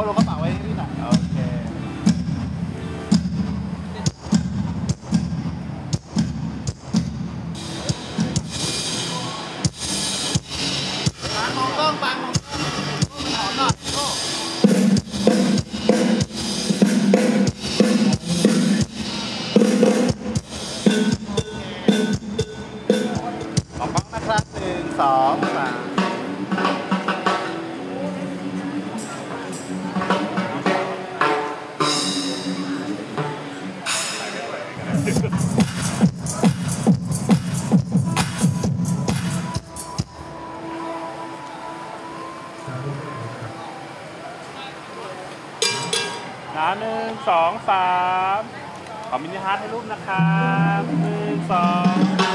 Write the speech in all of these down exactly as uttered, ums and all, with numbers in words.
ลงกระเป๋าไว้ให้พี่หน่อยโอเคมองกล้องปังมองกล้องมันหอมหน่อยโก้มองกล้องนะครับหนึ่งสองสามนะหนึ่งสองสามขอมินิฮาร์ทให้รูปนะครับหนึ่งสอง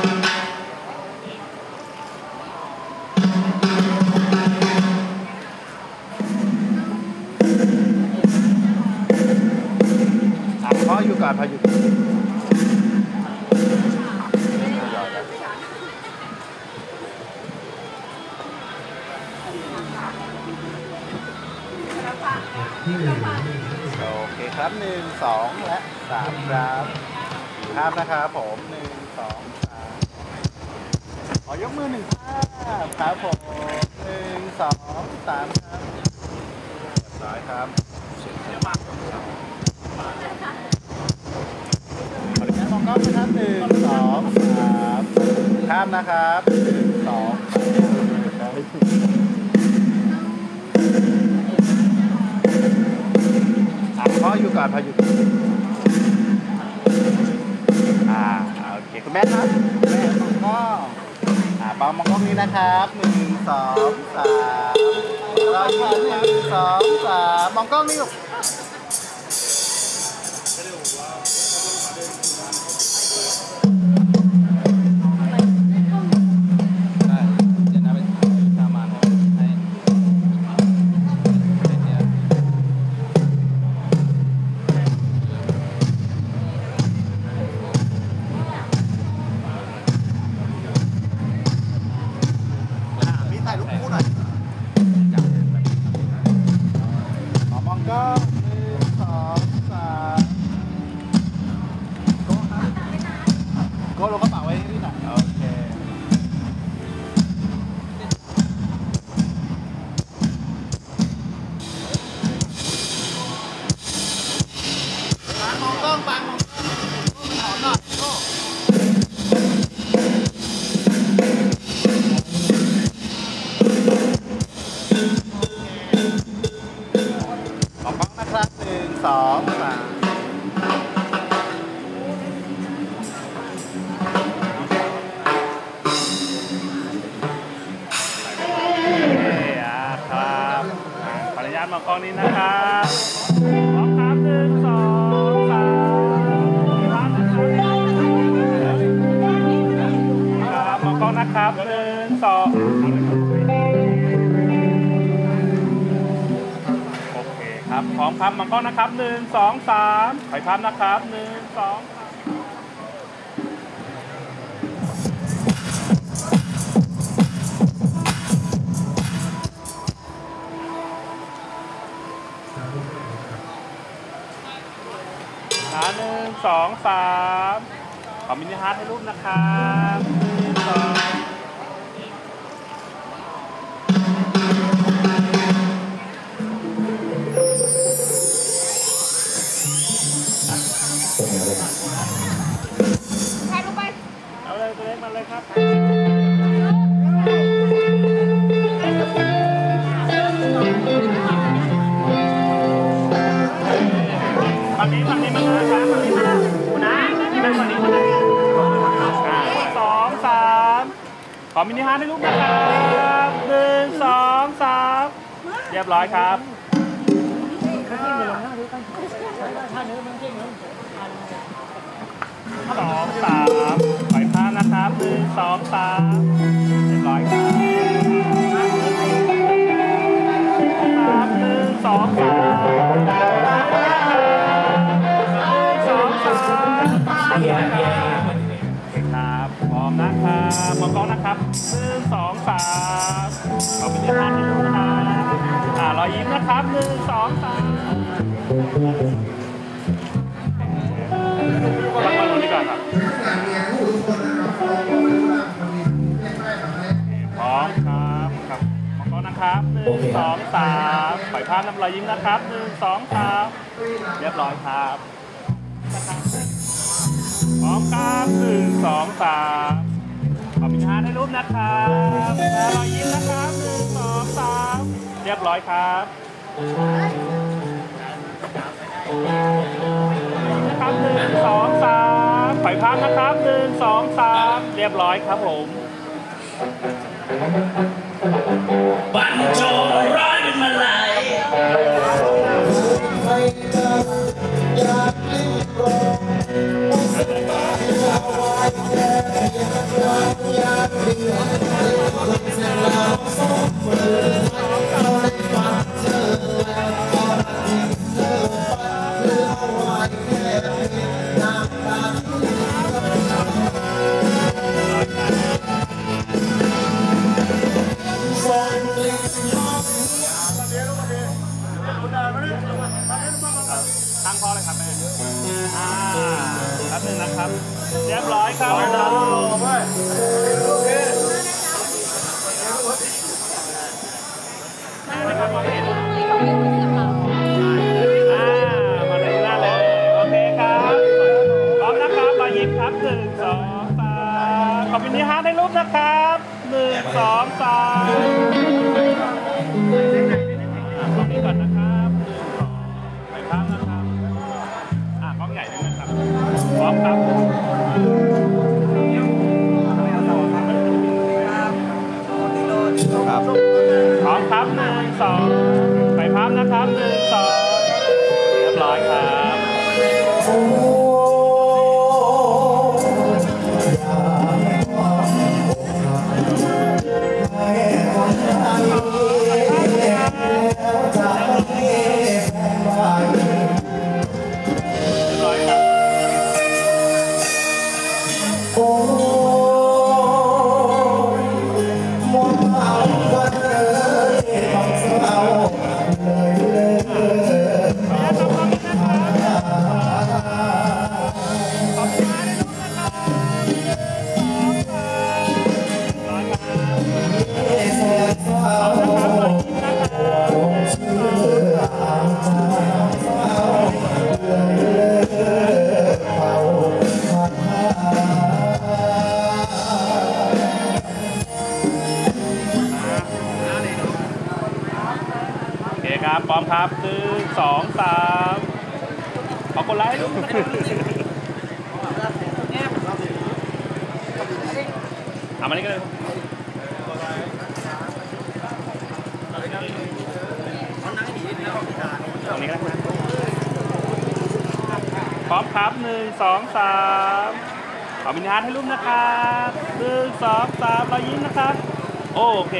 พออยู่ก่อนพออยู่โอเคครับหนึ่งสองและสามครับภาพนะครับผมหนึ่งสองสามขอยกมือหนึ่งภาพครับผมหนึ่งสองสามครับเรียบร้อยครับขออนุญาตมองกล้องนะครับหนึ่งสองสามภาพนะครับหนึ่งสองพออยู่ก่อนพออยู่อ่าโอเคคุณแม่ครับแม่มองกล้องอ่าปองมองกล้องนี้นะครับหนึ่งสองสามเราอยู่หนึ่งสองสามมองกล้องนี้ลูกถ่ายรูปคู่หน่อยขอมองกล้องหนึ่งสองสามโก้ครับโก้ลงกระเป๋าไว้ให้พี่หน่อยโอเคมองกล้องปังมองกล้องมันหอมหน่อยโก้นะครับหนึ่งสองสามครับขออนุญาตมองกล้องนี้นะครับพร้อมครับหนึ่งสองสามครับมองกล้องนะครับหนึ่งสองครับพร้อมครับมองกล้องนะครับหนึ่งสองสามถอยภาพนะครับหนึ่งสองหนึ่งสองสามขอมินิฮาร์ทให้รูปนะครับหนึ่งสองแทนลงไปเอาเลยตัวเล็กมาเลยครับฝั่งนี้ฝั่งนี้มาครับฝั่งนี้มาคุณนะที่เป็นฝั่งนี้คนไหนสองสามขอมินิฮาร์ทให้ลูกนะครับหนึ่งสองสามเรียบร้อยครับสองสามปล่อยภาพนะครับหนึ่งสองสามเรียบร้อยครับครับหนึ่งสองสามสองสามครับพร้อมนะครับมองกล้องนะครับหนึ่งสองสามขอบคุณที่ท่านที่ดูนะครับรอยยิ้มนะครับหนึ่งสองสามวางวางตรงนี้ก่อนครับพร้อมครับครับมองกล้องนะครับหนึ่งสองสามปล่อยภาพน้ำรอยยิ้มนะครับหนึ่งสองสามเรียบร้อยครับพร้อมครับหนึ่งสองสามขอบคุณฮะให้รูปนะครับรอยยิ้มนะครับหนึ่งสองสามเรียบร้อยครับนะครับหนึ่งสองสามปล่อยภาพนะครับหนึ่งสองสามเรียบร้อยครับผมบรรจงร้อยเป็นมาลัยตั้งพอเลยครับแม่อ่าแป๊บนึงนะครับเรียบร้อยครับนะครับมองเห็นอ่ามาเลยหน้าเลยโอเคครับพร้อมนะครับมายิ้มครับหนึ่งสองสามขอบคุณที่ฮาร์ดได้รูปนะครับหนึ่งสองสามตรงนี้ก่อนนะครับไปข้างนะครับอ่ากล้องใหญ่ด้วยนะครับพร้อมครับครับพร้อมครับหนึ่งสองไปภาพนะครับหนึ่งสองเรียบร้อยครับครับพร้อมครับหนึ่งสองสามขอบคุณไลค์ลูกเอามานี่ก็เลยตรงนี้ก็ได้พร้อมครับหนึ่งสองสามขอบินฮาร์ดให้รูปนะครับหนึ่งสองสามรอยยิ้มนะครับโอเค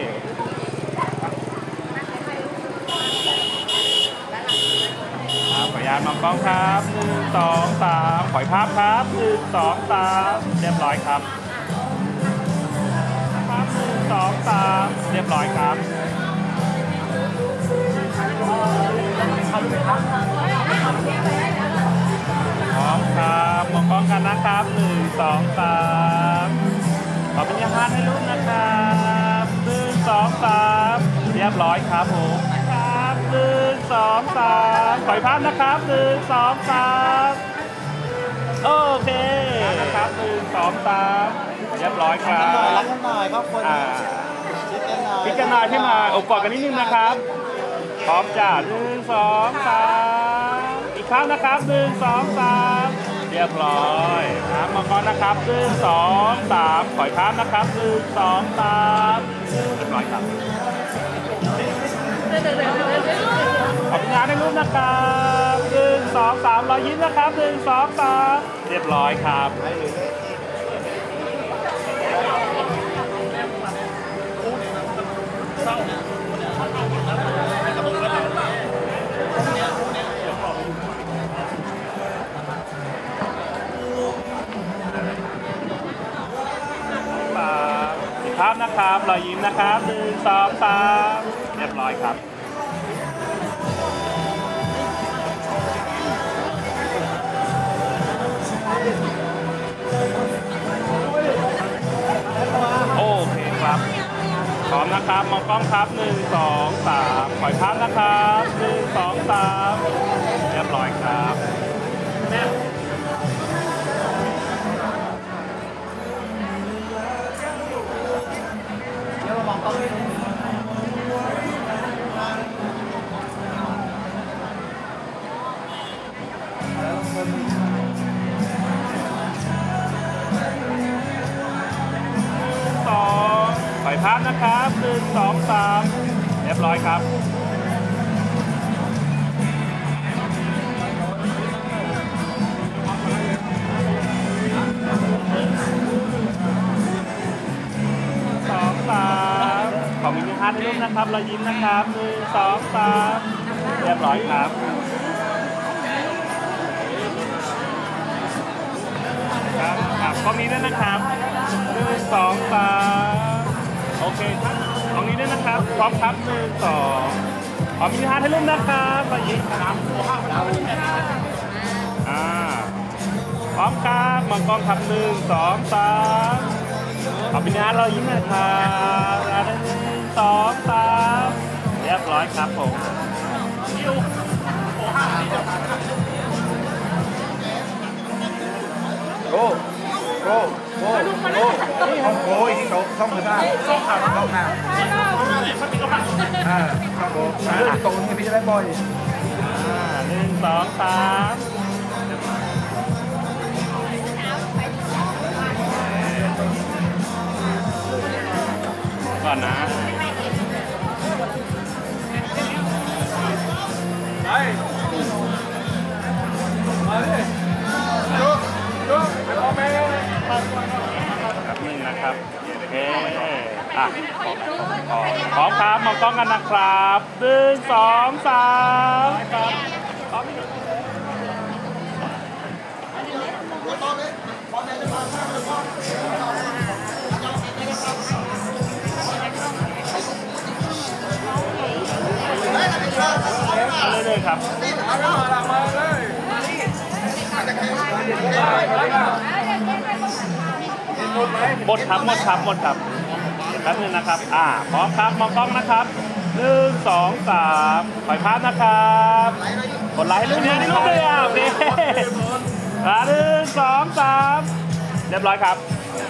ขออนุญาตมองกล้องครับหนึ่งสองสามปล่อยภาพครับหนึ่งสองสามเรียบร้อยครับครับหนึ่งสองสามเรียบร้อยครับพร้อมครับมองกล้องกันนะครับหนึ่งสองสามขอเป็นยาฮาร์ดให้รูปนะครับหนึ่งสองสามเรียบร้อยครับผมครับหนึ่งสองสามปล่อยภาพนะครับหนึ่งสองสามโอเคนะครับหนึ่งสองสามเรียบร้อยครับรักกันหน่อยครอบครัวชิดกันหน่อยพิจารณาที่มาอบกอดกันนิดนึงนะครับพร้อมจ้าหนึ่งสองสามอีกครั้งนะครับหนึ่งสองสามเรียบร้อยครับมองกล้องนะครับหนึ่งสองสามปล่อยภาพนะครับหนึ่งสองสามเรียบร้อยครับขอบคุณงานให้รูปนะครับหนึ่งสองสามรอยยิ้มนะครับหนึ่งสองสามเรียบร้อยครับภาพนะครับรอยยิ้มนะครับหนึ่งสองสามเรียบร้อยครับนะครับมองกล้องครับหนึ่งสองสามปล่อยภาพนะครับหนึ่งสองสามเรียบร้อยครับเดี๋ยวเรามองกล้องนิดนึงสองปล่อยภาพนะครับหนึ่งสองสามเรียบร้อยครับสองสามขอมีนิ้วห้าให้รูปนะครับเรายิ้มนะครับหนึ่งสองสามเรียบร้อยครับครับครับกล้องนี้ด้วยนะครับหนึ่งสองสามโอเคครับกล้องนี้ด้วยนะครับพร้อมครับหนึ่งสองขอมีนิ้วห้าให้รูปนะครับเรายิ้มครับอ่าพร้อมครับมองกล้องครับหนึ่งสองสามขอมีนิ้วห้าเรายิ้มนะครับหนึ่งสองสามเรียบร้อยครับผมโก้โก้โก้โก้โก้อีกโก้ช่องมือได้ช่องขาช่องขาอ่าช่องโก้อ่าโก้นี่พี่จะได้บ่อยอ่าหนึ่งสองสามก่อนนะไปมาดิจุ๊บจุ๊บไปพ่อแม่ครับหนึ่งนะครับโอเคอ่ะพร้อมครับมองกล้องกันนะครับหนึ่งสองสามครับพร้อมมาเลยครับหมดครับหมดครับหมดครับแป๊บนึงนะครับอ่าพร้อมครับมองกล้องนะครับหนึ่งสองสามปล่อยภาพนะครับกดไลค์ให้รูปนี้รูปเดียวโอเคอ่าหนึ่งสองสามเรียบร้อยครับ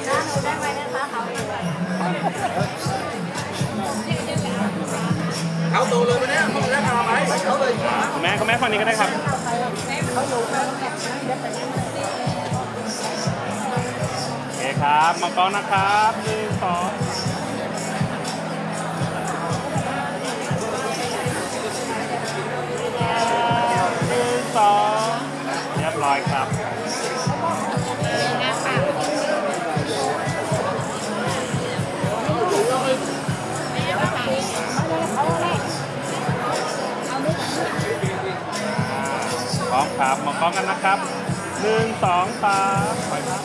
เขาตูเลยไปเนี่ยเขาได้มาไหมเขาเลยคุณแม่คุณแม่ฝั่งนี้ก็ได้ครับโอเคครับมองกล้องนะครับหนึ่งสองหนึ่งสองเรียบร้อยครับพร้อมครับมองกล้องกันนะครับหนึ่งสองสามปล่อยครับ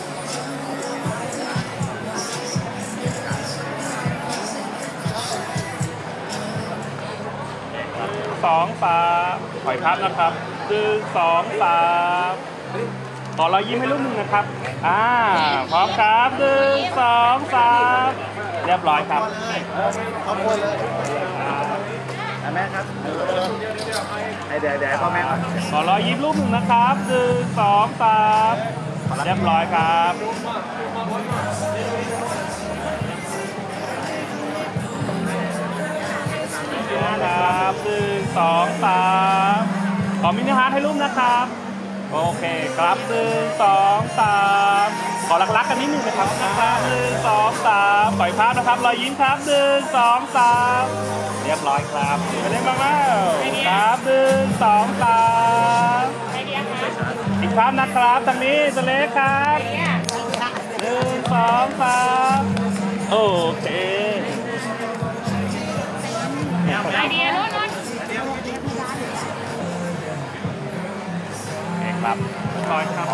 สองสามปล่อยครับนะครับหนึ่งสองสามขอเรายิ้มให้ลูกหนึ่งนะครับอ่าพร้อมครับหนึ่งสองสามเรียบร้อยครับขอบคุณเลยแม่ครับไอเดี๋ยวเดี๋ยวพ่อแม่ขอเรายิ้มลูกหนึ่งนะครับหนึ่งสองสามเรียบร้อยครับนะครับหนึ่งสองสามขอมินิฮาร์ทให้รูปนะครับโอเคครับหนึ่งสองสามขอรักๆกันนิดนึงนะครับนะครับหนึ่งสองสามปล่อยภาพนะครับรอยยิ้มครับหนึ่งสองสามเรียบร้อยครับไปเล่นบ้างแล้วครับหนึ่งสองสามอีกภาพนะครับทางนี้ตัวเล็กครับหนึ่งสองสามโอเคไอเดียนู้นนู้นโอเคครับร้อยครับ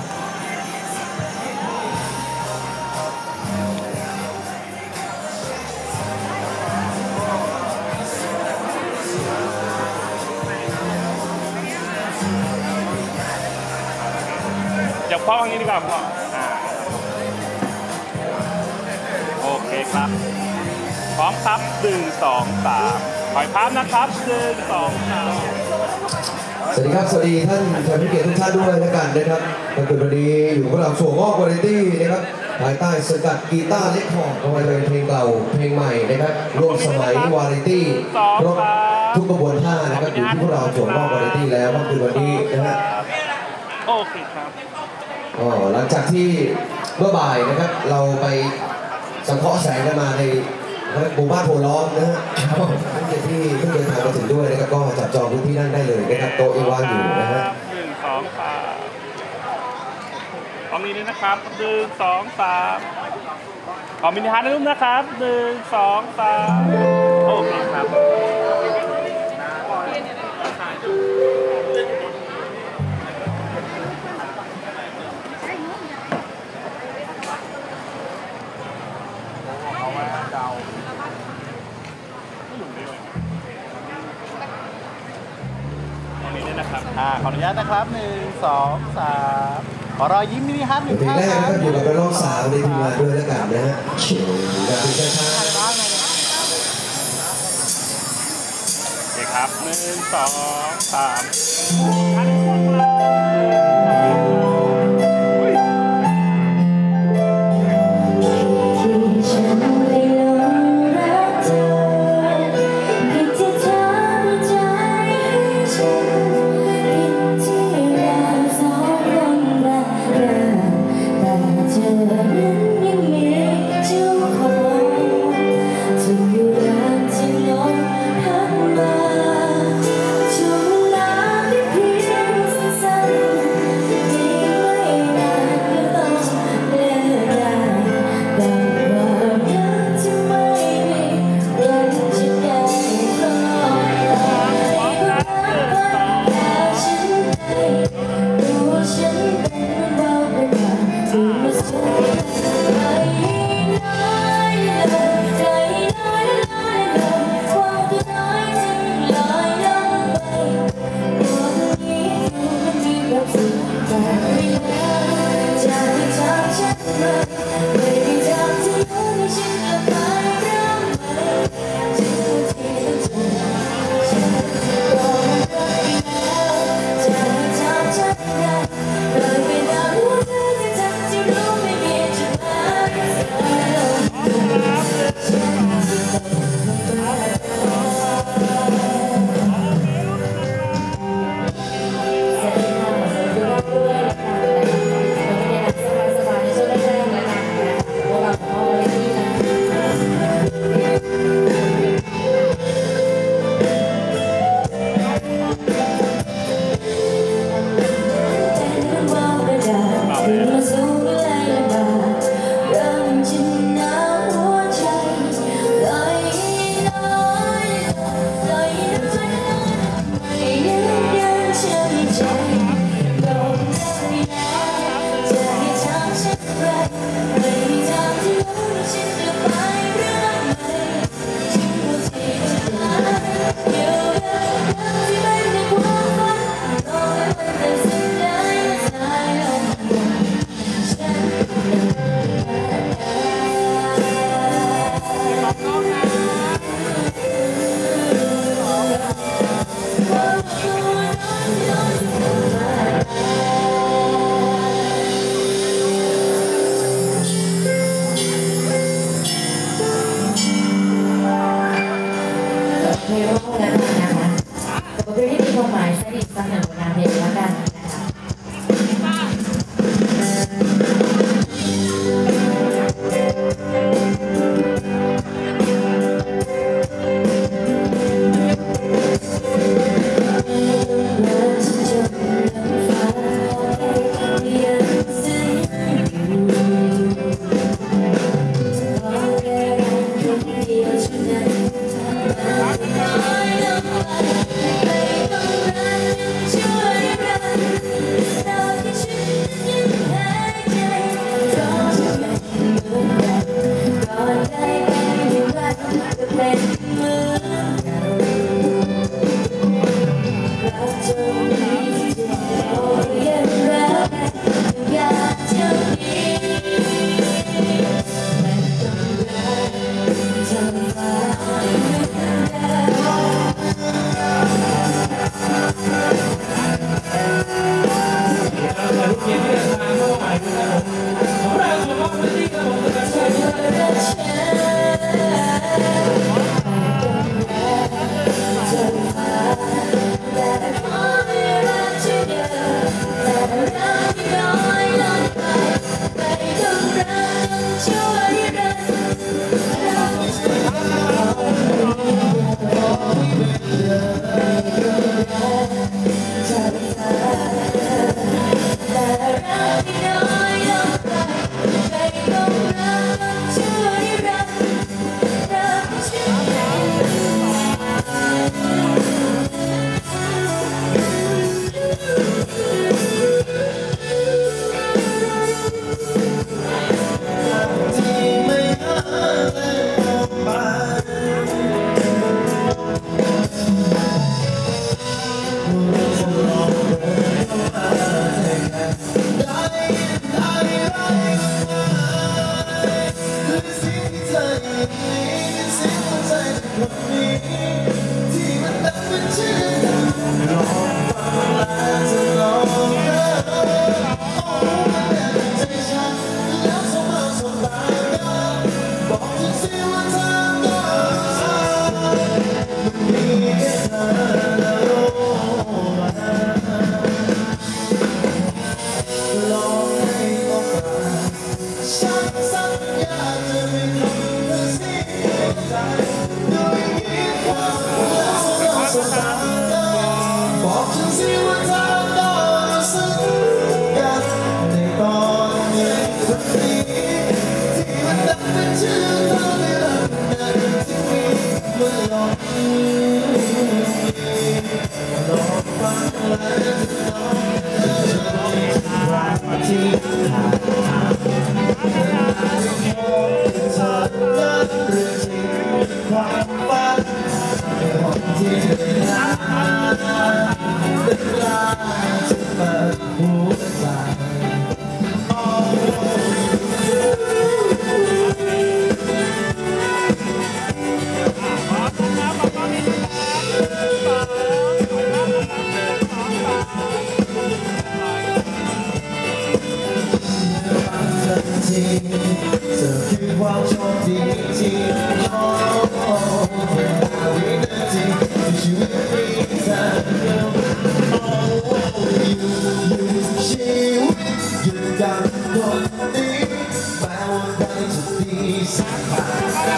เดี๋ยวพ่อวางนี้ดีกว่าพ่อโอเคครับพร้อมครับหนึ่งสองสามปล่อยภาพนะครับหนึ่งสองสามสวัสดีครับสวัสดีท่านแขกผู้เกียรติทุกท่านด้วยแล้วกันนะครับก็คือวันนี้อยู่กับเราส่วงอกวาไรตี้นะครับภายใต้สกัดกีตาร์เล็กคอร์ดเอาไว้เป็นเพลงเก่าเพลงใหม่นะครับร่วมสมัยวาไรตี้ครบทุกกระบวนท่านะครับอยู่ที่พวกเราส่วงอกวาไรตี้แล้วก็คือวันนี้นะฮะโอเคครับอ๋อหลังจากที่เมื่อบ่ายนะครับเราไปสังเคราะห์แสงกันมาในหมู่บ้านโพล้อมนะฮะท่านที่เพิ่งเดินทางมาถึงด้วยนะครับก็จับจองพื้นที่นั่งได้เลยนะครับโต๊ะยังว่างอยู่นะฮะหนึ่งสองสามขอมีนี้นะครับหนึ่งสองสามขอมินิฮาร์ดนะลูกนะครับหนึ่งสองสามโอเคครับอ่าขออนุญาตนะครับหนึ่งสองสามขอรอยยิ้มมินิฮาร์ทหนึ่งเพลงท่านแรกคนะรับครับอยู่กับน้องสาวในทีมงานด้วยแล้วกันนะฮะแบบเป็นช้าโอเคครับหนึ่งสองสามวันนี้เป็นเสียงหัวใจจากคนนี้ที่มันดังเป็นชื่อดังลองฟังแล้วจะลองเดินโอ้มันแอบใจฉันแล้วสมาสบตากันบอกถึงสิว่าเธอต้องมันมีแค่เธอและโลกมาลองให้โอกาสฉันสัญญาจะไม่ทำเธอเสียใจด้วยคิดว่าแล้วสมาสบตากันบอกฉันสิว่าเธอต้องรู้สึกกันในตอนนี้วันนี้ที่มันดังเป็นชื่อเธอในลำดับที่มีเมื่อลองลองฟังแล้วจะลองเดินรักที่หาหาไม่พบเธอนั้นหรือจริงความฝันในห้องที่เดินหาได้กล้าจะเปิดหัวใจเธอคือความโชคดีที่โอ้เป็นดาววินาทีที่ชีวิตมีเธอโอ้อยู่อยู่ชีวิตอยู่ดังคนนี้แม้ว่าใครจะดีสักขนาดไหน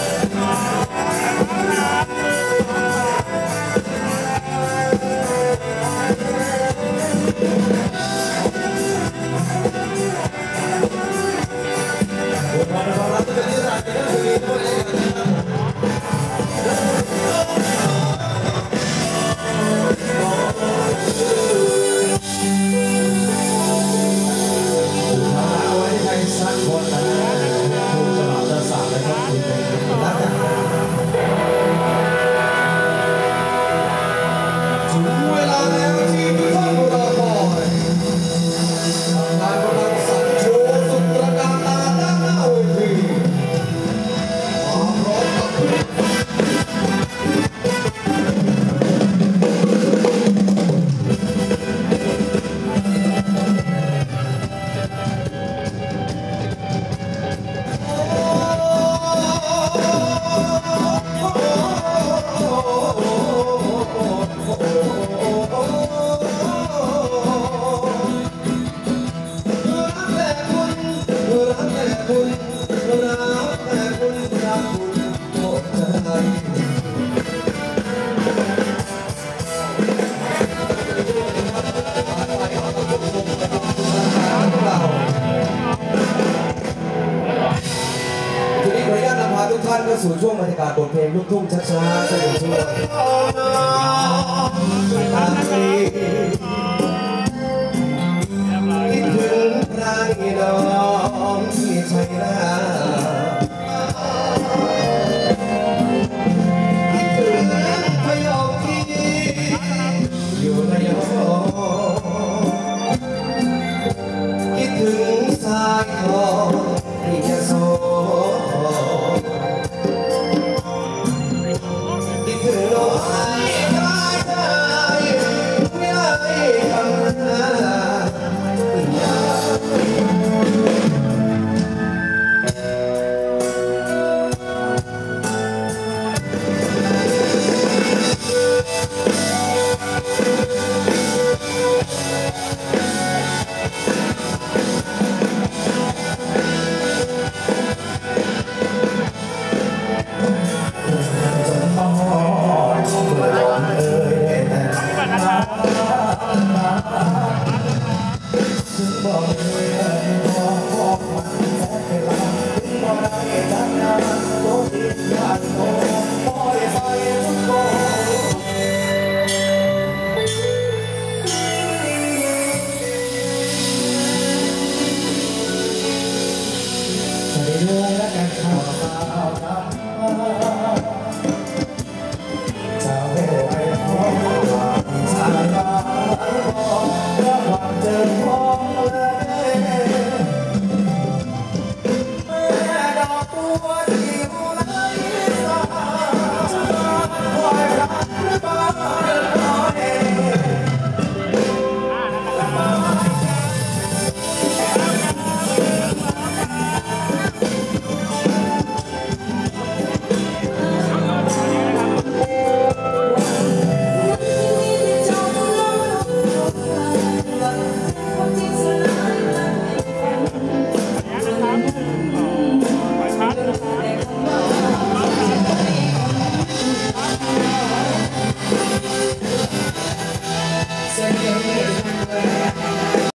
ทุกท่านก็สู่ช่วงบรรยากาศบทเพลงลูกทุ่งช้าๆสนุกสนุกคิดถึงพระอีน้องที่ชัยนา